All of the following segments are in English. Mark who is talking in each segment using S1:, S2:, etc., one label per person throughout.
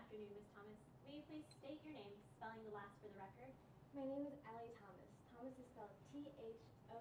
S1: afternoon, Ms. Thomas. May you please state your name, spelling the last for the record?
S2: My name is Allie Thomas. Thomas is spelled Thomas.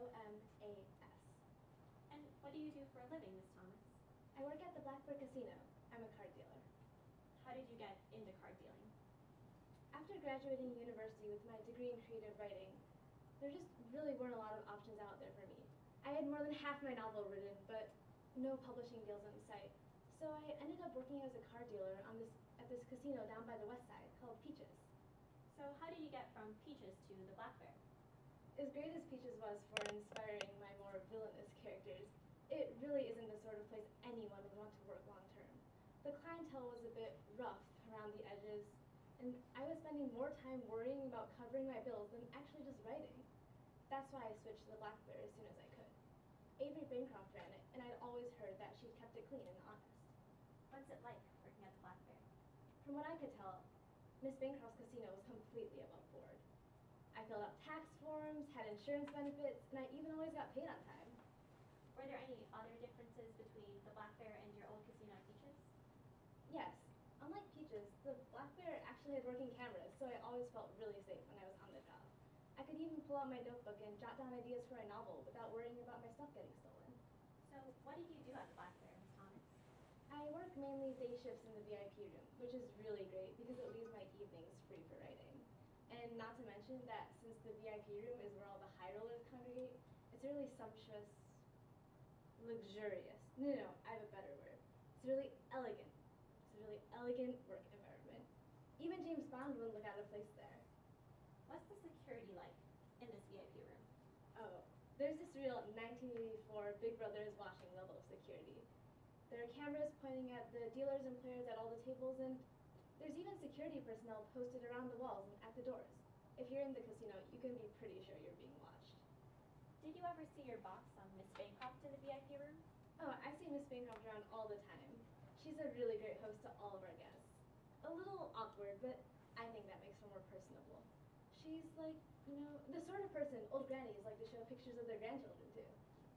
S1: And what do you do for a living, Ms. Thomas?
S2: I work at the Blackbird Casino. I'm a card dealer.
S1: How did you get into card dealing?
S2: After graduating university with my degree in creative writing, there just really weren't a lot of options out there for me. I had more than half my novel written, but no publishing deals in sight. So I ended up working as a card dealer at this casino down by the west side called Peaches.
S1: So how did you get from Peaches to the Black Bear?
S2: As great as Peaches was for inspiring my more villainous characters, it really isn't the sort of place anyone would want to work long term. The clientele was a bit rough around the edges, and I was spending more time worrying about covering my bills than actually just writing. That's why I switched to the Black Bear as soon as I could. Avery Bancroft ran it, and I'd always heard that she'd kept it clean and honest.
S1: What's it like working at the Black Bear?
S2: From what I could tell, Miss Bancroft's casino was completely above board. I filled out tax forms, had insurance benefits, and I even always got paid on time.
S1: Were there any other differences between the Black Bear and your old casino at Peaches?
S2: Yes. Unlike Peaches, the Black Bear actually had working cameras, so I always felt really safe when I was on the job. I could even pull out my notebook and jot down ideas for a novel without worrying about my stuff getting stolen.
S1: So what did you do at the Black Bear, Ms. Thomas?
S2: I work mainly day shifts in the VIP room, which is really great because it leaves my evenings free for writing. And not to mention that since the VIP room is where all the high rollers congregate, it's really sumptuous, luxurious. No, I have a better word. It's really elegant. It's a really elegant work environment. Even James Bond wouldn't look out of place there.
S1: What's the security like in this VIP room?
S2: Oh, there's this real 1984 Big Brother is watching level of security. There are cameras pointing at the dealers and players at all the tables, and there's even security personnel posted around the walls and at the doors. If you're in the casino, you can be pretty sure you're being watched.
S1: Did you ever see your boss, Miss Bancroft, in the VIP room?
S2: Oh, I see Miss Bancroft around all the time. She's a really great host to all of our guests. A little awkward, but I think that makes her more personable. She's like, the sort of person old grannies like to show pictures of their grandchildren to.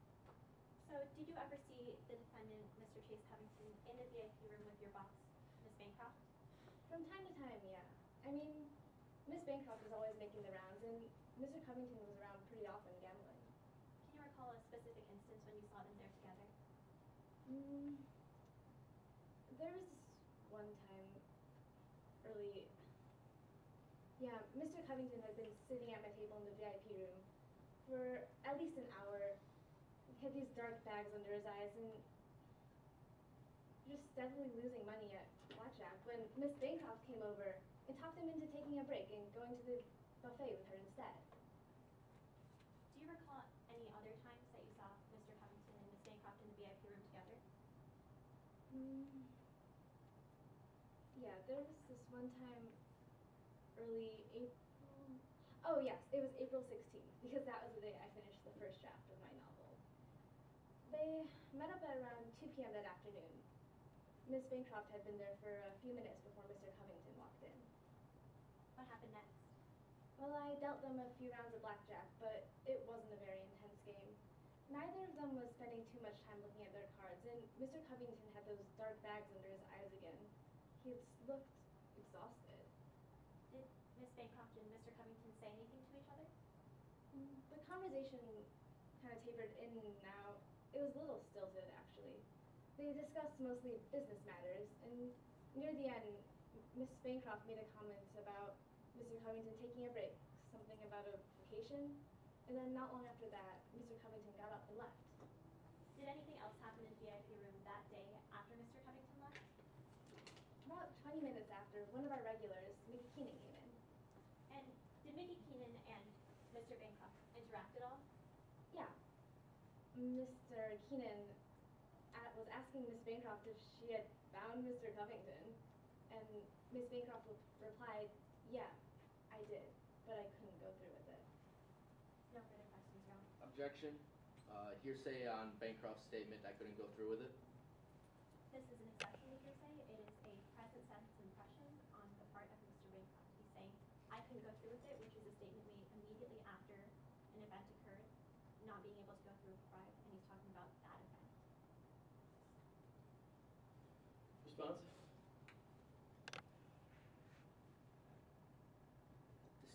S1: So did you ever see the defendant, Mr. Chase Covington, in the VIP room with your boss, Miss Bancroft?
S2: From time to time, yeah. I mean, Miss Bancroft was always making the rounds, and Mr. Covington was around pretty often gambling.
S1: Can you recall a specific instance when you saw them there together?
S2: There was one time yeah, Mr. Covington had been sitting at my table in the VIP room for at least an hour. He had these dark bags under his eyes and just steadily losing money at blackjack when Miss Bancroft came over and talked him into taking a break and going to the buffet with her instead.
S1: Do you recall any other times that you saw Mr. Covington and Miss Bancroft in the VIP room together?
S2: Yeah, there was this one time early April. Oh yes, it was April 16th, because that was the day I finished the first draft of my novel. They met up at around 2 p.m. that afternoon. Miss Bancroft had been there for a few minutes before Mr. Covington walked in.
S1: What happened next?
S2: Well, I dealt them a few rounds of blackjack, but it wasn't a very intense game. Neither of them was spending too much time looking at their cards, and Mr. Covington had those dark bags under his eyes again. He looked exhausted.
S1: Did Miss Bancroft and Mr. Covington say anything to each other?
S2: The conversation kind of tapered in and out. It was a little stilted, actually. They discussed mostly business matters, and near the end, Miss Bancroft made a comment about Mr. Covington taking a break, something about a vacation, and then not long after that, Mr. Covington got up and left.
S1: Did anything else happen in the VIP room that day after Mr. Covington left?
S2: About 20 minutes after, one of our regulars, Mickey Keenan, came in.
S1: And did Mickey Keenan and Mr. Bancroft interact at all?
S2: Yeah. Mr. Keenan was asking Miss Bancroft if she had found Mr. Covington, and Miss Bancroft replied, yeah, I did, but I couldn't go through with it.
S1: No further questions, Your Honor.
S3: Objection. Hearsay on Bancroft's statement, I couldn't go through with it.
S1: This is an exception to hearsay. It is a present sentence impression on the part of Mr. Bancroft. He's saying, I couldn't go through with it, which is a statement made immediately after an event occurred, not being able to go through with the bribe, and he's talking about that event.
S4: Response?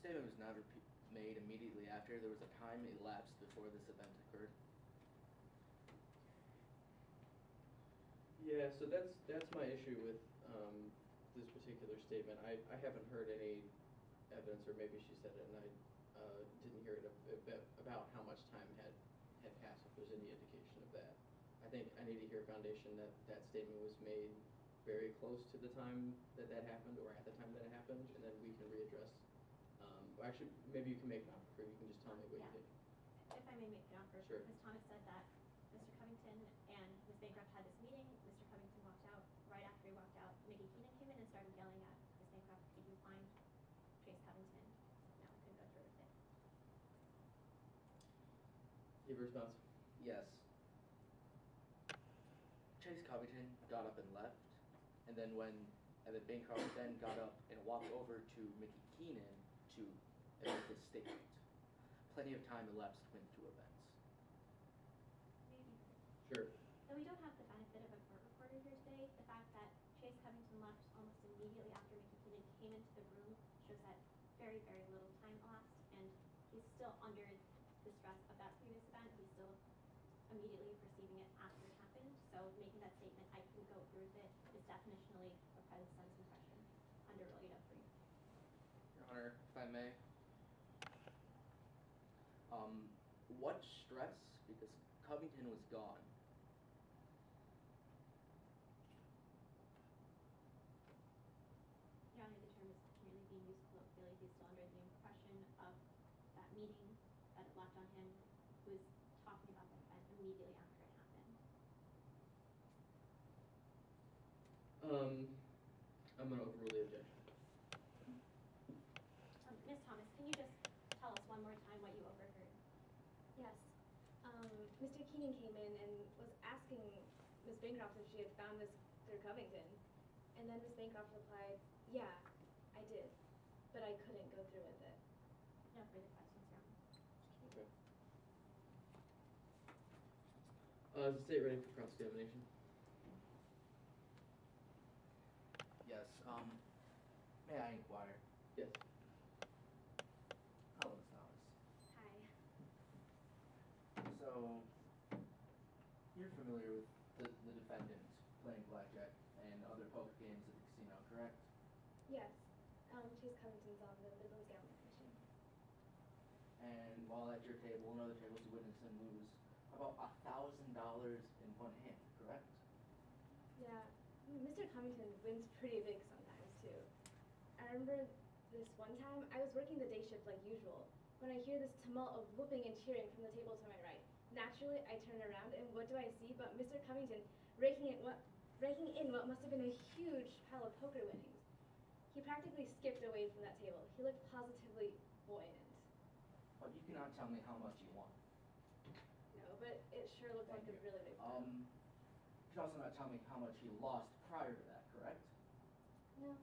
S3: statement was never made immediately after. There was a time elapsed before this event occurred.
S4: Yeah, so that's my issue with this particular statement. I haven't heard any evidence, or maybe she said it and I didn't hear it, about how much time had passed, if there's any indication of that. I think I need to hear foundation that that statement was made very close to the time that happened, or at the time that it happened, and then we can readdress. Actually, maybe you can make it up, or you can just tell me what you think.
S1: If I may make an offer,
S4: Sure.
S1: Ms. Thomas said that Mr. Covington and Ms. Bancroft had this meeting. Mr. Covington walked out. Right after he walked out, Mickey Keenan came in and started yelling at Ms. Bancroft, "Could you find Chase Covington?" So no, I couldn't go through with it.
S4: You have a response?
S3: Yes. Chase Covington got up and left, and then Bancroft then got up and walked over to Mickey Keenan to make his statement. Plenty of time elapsed between the two events.
S1: Maybe.
S4: Sure.
S1: Though we don't have the benefit of a court reporter here today, the fact that Chase Covington left almost immediately after Mickey Keenan came into the room shows that very, very little time elapsed, and he's still under the stress of that previous event. He's still immediately perceiving it after it happened. So making that statement, "I can go through with it," is definitionally a present sense impression under Rule 803.
S3: Your Honor, if I may. What stress? Because Covington was gone.
S1: Your Honor, the term is merely being used colloquially. He's still under the impression of that meeting, that it left on him. He was talking about that event immediately after it happened.
S4: I'm going to overrule the objection.
S1: Ms. Thomas, can you just tell us one more time what you overheard?
S2: Yes. Mr. Keenan came in and was asking Ms. Bancroft if she had found Mr. Covington. And then Ms. Bancroft replied, "Yeah, I did, but I couldn't go through with it."
S1: No further questions, Your Honor.
S4: Okay. Is the state ready for cross-examination?
S3: Yes. May I inquire?
S4: Yes.
S3: Hello, Ms. Thomas.
S1: Hi.
S3: So, you're familiar with the defendant playing blackjack and other poker games at the casino, correct?
S2: Yes. Chase Covington's on the Midlands Gambling Commission.
S3: And while at your table and other tables, you witness him lose about $1,000 in one hand, correct?
S2: Yeah. Mr. Covington wins pretty big sometimes, too. I remember this one time, I was working the day shift like usual, when I hear this tumult of whooping and cheering from the table to my right. Naturally, I turn around, and what do I see but Mr. Covington raking in what must have been a huge pile of poker winnings. He practically skipped away from that table. He looked positively buoyant.
S3: But you cannot tell me how much you won.
S2: No, but it sure looked like
S3: Thank
S2: a
S3: you.
S2: really big
S3: You can also not tell me how much he lost prior to that, correct?
S2: No.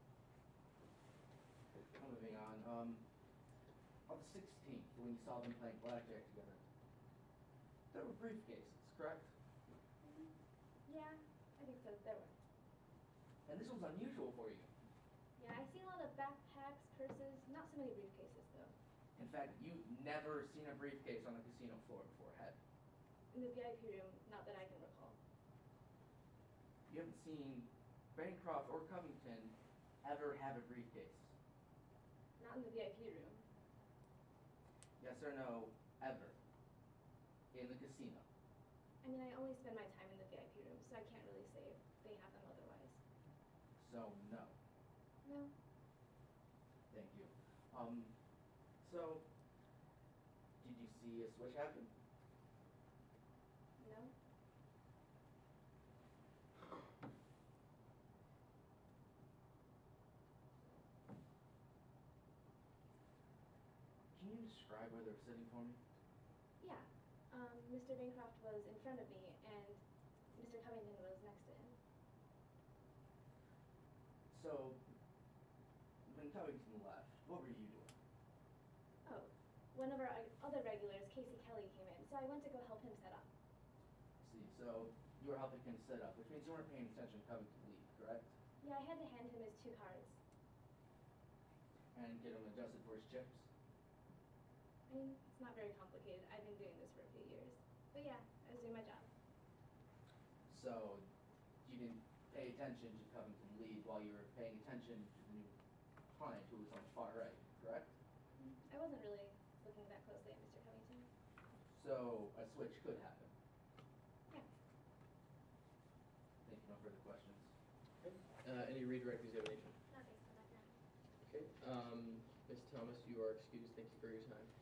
S3: Moving on. On the 16th, when you saw them playing blackjack together, there were briefcases, correct?
S2: Yeah, I think so. There were.
S3: And this was unusual for you.
S2: Yeah, I see a lot of backpacks, purses, not so many briefcases, though.
S3: In fact, you've never seen a briefcase on the casino floor before, had
S2: In the VIP room, not that I can recall.
S3: you? Haven't seen Bancroft or Covington ever have a briefcase?
S2: Not in the VIP room.
S3: Yes or no, ever? In the casino?
S2: I mean, I only spend my time in the VIP room, so I can't really say if they have them otherwise.
S3: So, no.
S2: No.
S3: Thank you. So, did you see a switch happen?
S2: No.
S3: Can you describe where they're sitting for me?
S2: Yeah. Mr. Bancroft was in front of me, and Mr. Covington was next to him.
S3: So, when Covington left, what were you doing?
S2: Oh, one of our other regulars, Casey Kelly, came in, so I went to go help him set up.
S3: See, so you were helping him set up, which means you weren't paying attention to Covington leave, correct?
S2: Yeah, I had to hand him his 2 cards.
S3: And get him adjusted for his chips?
S2: I mean, it's not very complicated. I've been doing this for a few years. But yeah, I was doing my job.
S3: So, you didn't pay attention to Covington lead while you were paying attention to the new client who was on the far right, correct?
S2: I wasn't really looking that closely at Mr. Covington.
S3: So, a switch could happen.
S2: Yeah.
S3: Thank you, no further questions.
S4: Okay. Any redirect examination?
S1: Not based on that ground.
S4: Okay, Ms. Thomas, you are excused. Thank you for your time.